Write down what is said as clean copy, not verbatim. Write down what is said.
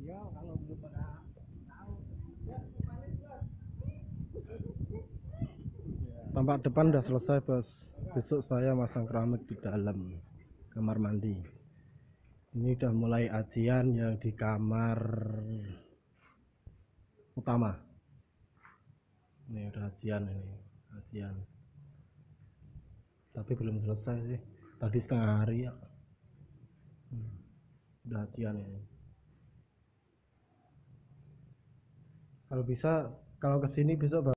Iya, kalau belum pada tahu. Tampak depan udah selesai, bos. Besok saya masang keramik di dalam kamar mandi. Ini udah mulai ajian yang di kamar utama. Ini udah ajian, ini ajian. Tapi belum selesai sih. Tadi setengah hari ya. Udah ajian ini. Kalau bisa, kalau kesini besok